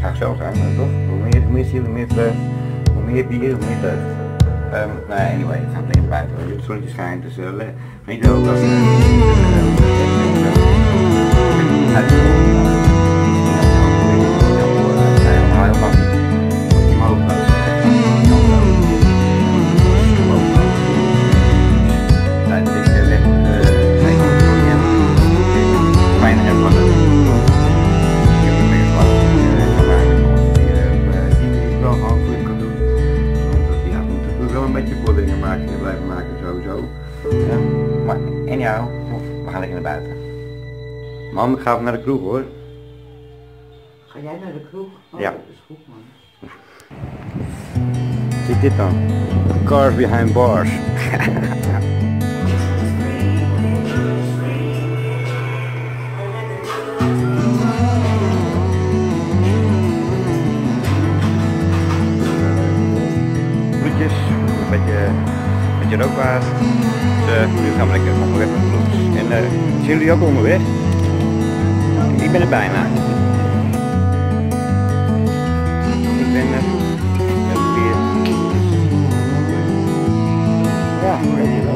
graag zelf zijn, toch? Hoe meer ziel, hoe meer vreugd. Hoe meer bier, hoe meer deugd. Nou anyway, het gaat alleen buiten. Het zonnetje schijnt, dus niet ook dat blijven maken sowieso. Ja, maar anyhow, we gaan lekker naar buiten. Mam, ik ga even naar de kroeg hoor. Ga jij naar de kroeg? Oh, ja. Dat is goed man. Zie dit dan? Cars behind bars. Bloedjes, een beetje rookwaas. Dus nu gaan we lekker onderweg naar de vloes. En zien jullie ook onderweg? Ik ben er bijna. Ik ben er weer. Ja,